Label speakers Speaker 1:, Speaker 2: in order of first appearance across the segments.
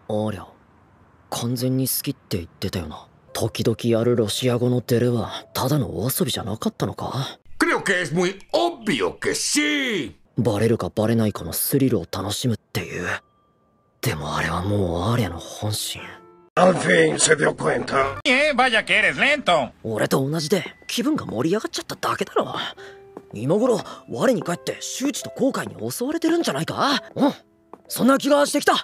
Speaker 1: ありゃ、完全に好きって言ってたよな。時々やるロシア語のデレはただのお遊びじゃなかったのか。
Speaker 2: Creo que es muy obvio que sí.
Speaker 1: バレるかバレないかのスリルを楽しむっていう。でもあれはもうアーリャの本心。
Speaker 2: Al fin se dio cuenta.
Speaker 3: Vaya que eres lento.
Speaker 1: 俺と同じで気分が盛り上がっちゃっただけだろ。今頃我に返って周知と後悔に襲われてるんじゃないか。うん、そんな気がしてきた。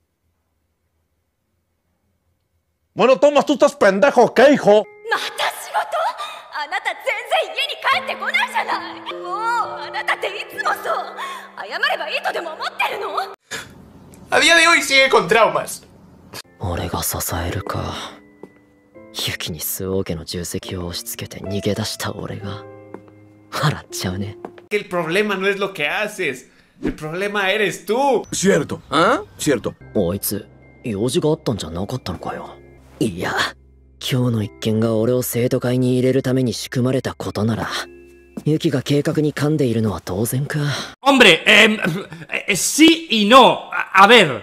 Speaker 4: Bueno, Tomás, tú estás pendejo, ¿qué, hijo?
Speaker 5: また仕事？あなた全然家に帰ってこないじゃない。もうあなたっていつもそう。謝ればいいとでも思ってるの？
Speaker 6: A día de hoy sigue con traumas.
Speaker 1: 俺が支えるか。ユキに周防家の重責を押し付けて逃げ出した俺が笑っちゃうね。
Speaker 6: El problema no es lo que haces. El problema eres tú.
Speaker 2: Cierto. ¿Ah? Cierto.
Speaker 1: あいつ用事があったんじゃなかったのかよ。いや、今日の一件が俺を生徒会に入れるために仕組まれたことなら、ユキが計画に噛んでいるのは当然か。
Speaker 3: Hombre, sí y no. A ver.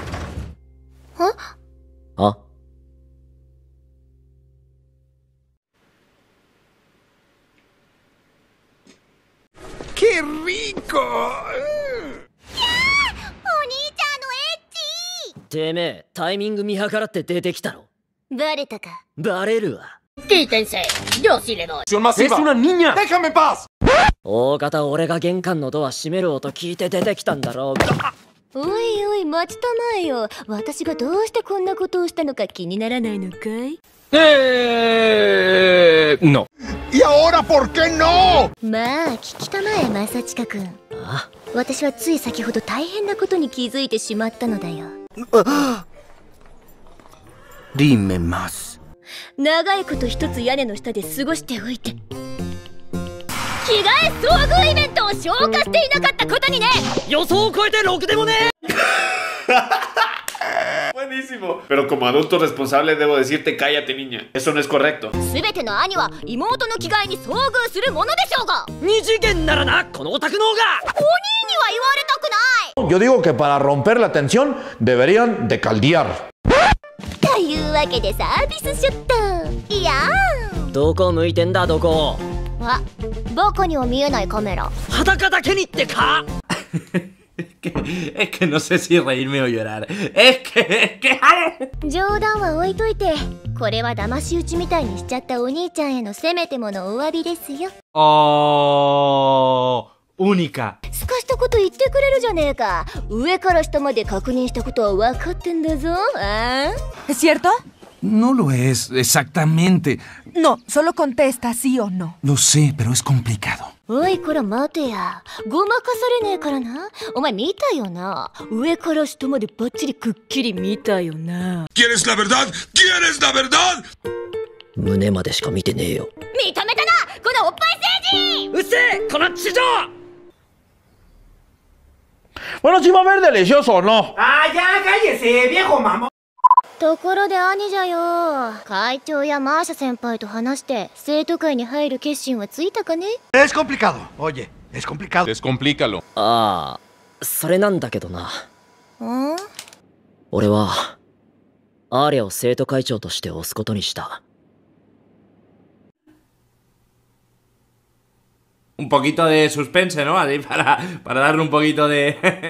Speaker 1: あ、
Speaker 2: ¡Qué rico!
Speaker 1: てめえタイミング見計らって出てきたろ。
Speaker 5: バレたか。
Speaker 1: バレるわ。
Speaker 5: Quítense, yo sí le doy.
Speaker 4: ¡Es una niña!
Speaker 2: ¡Déjame en paz!
Speaker 1: 大方俺が玄関のドア閉める音聞いて出てきたんだろうが。
Speaker 5: おいおい待ちたまえよ。私がどうしてこんなことをしたのか気にならないのかい？
Speaker 4: No.
Speaker 2: ¿Y ahora por qué no?
Speaker 5: まあ聞きたまえ正親くん。
Speaker 1: あ、
Speaker 5: 私はつい先ほど大変なことに気づいてしまったのだよ。
Speaker 2: Dime más.
Speaker 5: 長いこと一つ屋根の下で過ごしておいて、着替え遭遇イベントを消化していなかったことにね。
Speaker 1: 予想を超えてろくでもね。
Speaker 6: Buenísimo. Pero como adulto responsable debo decirte cállate, niña. Eso no es correcto.
Speaker 5: すべての兄は妹の着替えに遭遇するものでしょうが。
Speaker 1: 二次元ならな、このオタクの方が。
Speaker 5: お兄には言われたくない。
Speaker 4: Yo digo que para romper la tensión deberían de caldear.
Speaker 5: というわけでサービスショット。いやー。
Speaker 1: どこ向いてんだどこ。
Speaker 5: あ、バカには見えないカメラ。
Speaker 1: 裸だけにってか。
Speaker 3: Es que no sé si reírme o llorar. Es que...
Speaker 5: 冗談は置いといて、これは騙し討ちみたいにしちゃったお兄ちゃんへのせめてものお詫びですよ。
Speaker 3: Oh, única.
Speaker 5: すかしたこと言ってくれるじゃねえか。上から下まで確認したことは分かってんだぞ。ああ
Speaker 7: ¿Es cierto?
Speaker 8: No lo es, exactamente.
Speaker 7: No, solo contesta sí o no.
Speaker 8: Lo sé, pero es complicado.
Speaker 5: おいこら待てや。ごまかされねえからな。お前見たよな。上から下までバッチリくっきり見たよな。
Speaker 2: ¿Quieres la verdad? ¿Quieres la verdad?
Speaker 1: 胸までしか見てねえよ。
Speaker 5: 認めたな、このおっぱい星人。
Speaker 1: うっせえ、この地上。
Speaker 4: Bueno, si va a haber delicioso o no.
Speaker 3: Ah, ya, cállese, viejo mamón.
Speaker 5: ところで兄じゃよ。会長やマーシャ先輩と話して生徒会に入る決心はついたかね？
Speaker 2: Es complicado. Oye, es complicado.
Speaker 4: Descomplícalo.
Speaker 1: ああ、それなんだけどな。
Speaker 5: ん？
Speaker 1: 俺はアーリャを生徒会長として推すことにした。
Speaker 3: Un poquito de suspense, ¿no? Así para darle un poquito de...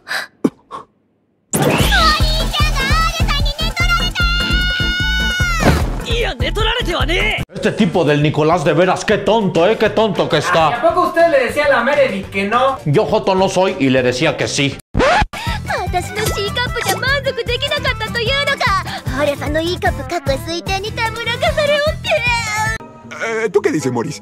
Speaker 1: いや、寝取られてはねえ。
Speaker 4: Este tipo del Nicolás de veras, qué tonto, qué tonto que
Speaker 3: ¿A
Speaker 4: está.
Speaker 3: poco usted le decía a la Meredith que no?
Speaker 4: Yo joto no soy y le decía que sí.
Speaker 5: 私の C カップじゃ満足できなかったというのか。アーリャさんの E カップ各推定にたむらかされおって。
Speaker 2: ¿Tú qué dices, Morris?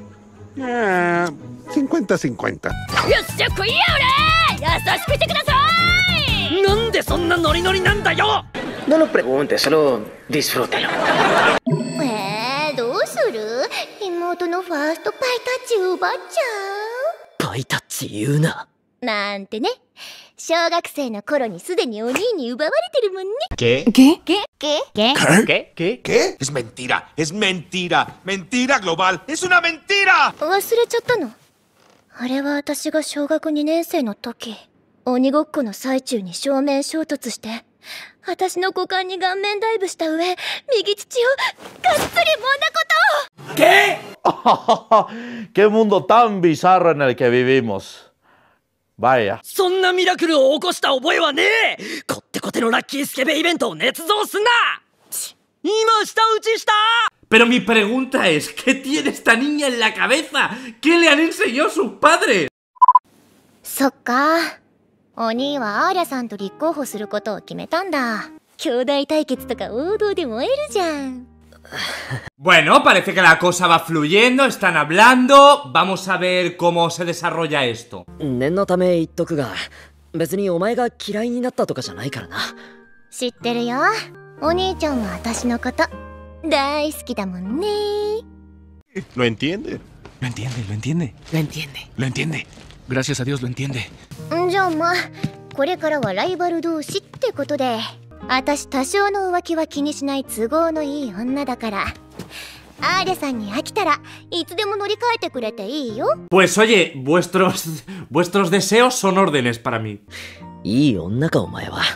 Speaker 2: 50-50.
Speaker 5: よっしゃ来いや俺。優しくしてください。
Speaker 1: なんでそんなノリノリなんだよ。
Speaker 9: No lo preguntes, solo disfrútalo.
Speaker 5: どうする？妹のファーストパイタッチ奪っちゃ
Speaker 1: パイタッチ言うな。
Speaker 5: う？なんてね。小学生の頃にすでにお兄に奪われてるもんね。
Speaker 8: ¿Qué?
Speaker 7: ¿Qué?
Speaker 2: ¿Qué? Es mentira, es mentira. Mentira global, es una mentira.
Speaker 5: 忘れちゃったの。あれは私が小学2年生の時、鬼ごっこの最中に正面衝突して私の股間に顔面ダイブした上、右乳をがっつり揉んだことを。
Speaker 3: ¿Qué?
Speaker 4: ¡Qué mundo tan bizarro en el que vivimos! Vaya.
Speaker 1: そんなミラクルを起こした覚えはねえ。こってこてのラッキースケベイベントを捏造すんな。今舌打ちした。
Speaker 3: Pero mi pregunta es, ¿qué tiene esta niña en la cabeza? ¿Qué le han enseñado sus padres?
Speaker 5: そっか。お兄はアーリャさんと立候補することを決めたんだ。兄弟対決とか王道で燃えるじゃん。
Speaker 3: Bueno, parece que la cosa va fluyendo, están hablando. Vamos a ver cómo se desarrolla esto.
Speaker 1: 念のため言っとくが、別にお前が嫌いになったとかじゃないからな。
Speaker 5: 知ってるよ。お兄ちゃんは私のこと大好きだもんね。
Speaker 2: Lo entiende.
Speaker 8: Lo entiende, lo entiende.
Speaker 1: Lo entiende.
Speaker 8: Lo entiende. Gracias a Dios lo entiende.
Speaker 5: じゃあまあ、これからはライバル同士ってことで、私多少の浮気は気にしない都合のいい女だから、アーリャさんに飽きたらいつでも乗り換えてくれていいよ。
Speaker 3: Pues oye, vuestros deseos son órdenes para mí.
Speaker 1: いい女かお前は。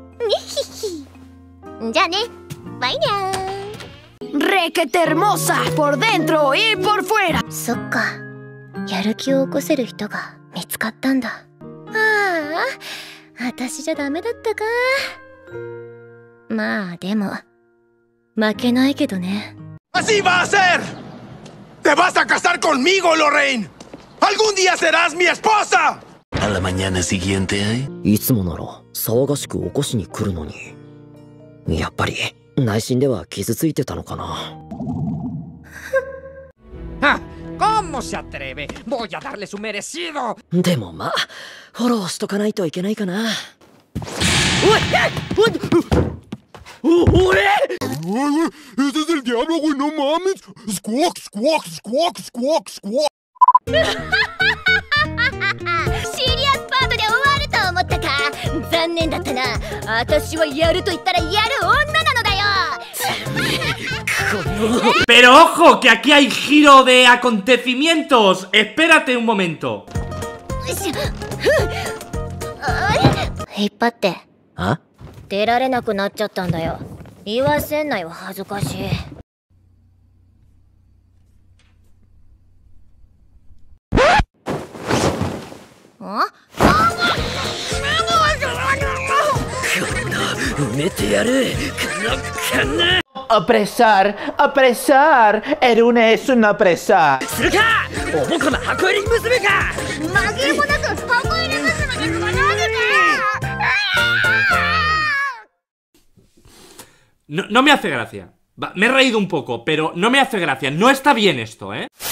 Speaker 5: じゃあね、バイニャー。
Speaker 7: Requete hermosa, por dentro y por fuera.
Speaker 5: そっか、やる気を起こせる人が見つかったんだ。ああ、私じゃダメだったか。まあでも負けないけどね。
Speaker 2: ¡Así va a ser! ¡Te vas a casar conmigo, Lorraine! ¡Algún día serás mi esposa!
Speaker 8: A la mañana siguiente.
Speaker 1: いつもなら騒がしく起こしに来るのに、やっぱり内心では傷ついてたのかな。
Speaker 10: ¿Cómo se atreve? Voy a darle su merecido.
Speaker 1: でもまあフォローしとかないといけないかな。おい、
Speaker 2: ¡Ese es el diablo, güey! ¡No mames! ¡Squawk, squawk, squawk, squawk, squawk!
Speaker 5: シリアスパートで終わると思ったか。残念だったな。私はやると言ったらやる女なのだよ。
Speaker 3: Pero ojo, que aquí hay giro de acontecimientos. Espérate un momento.
Speaker 5: 引っ張って。
Speaker 1: あ？
Speaker 5: 出られなくなっちゃったんだよ。言わせんなよ、恥ずかしい。あ？
Speaker 1: 埋めてやる。この金。
Speaker 4: Apresar, apresar. Erune es un apresar.
Speaker 1: するか。おぼこな箱入り娘か。
Speaker 5: 紛れもなく箱入れ娘に投げて。
Speaker 3: No me hace gracia. Me he reído un poco, pero no me hace gracia. No está bien esto, ¿eh?